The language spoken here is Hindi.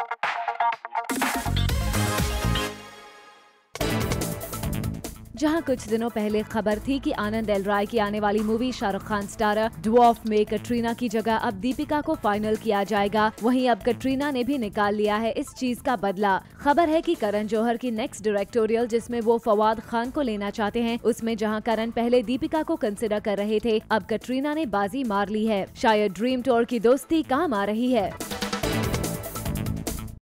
जहां कुछ दिनों पहले खबर थी कि आनंद एल राय की आने वाली movie Shahrukh Khan starrer dwarf में कटरीना की जगह अब दीपिका को फाइनल किया जाएगा, वहीं अब कटरीना ने भी निकाल लिया है इस चीज का बदला। खबर है कि करण जौहर की नेक्स्ट डायरेक्टोरियल जिसमें वो फवाद खान को लेना चाहते हैं, उसमें जहां करण पहले दीपिका को कंसिडर कर रहे थे, अब कटरीना ने बाजी मार ली है। शायद ड्रीम टूर की दोस्ती काम आ रही है।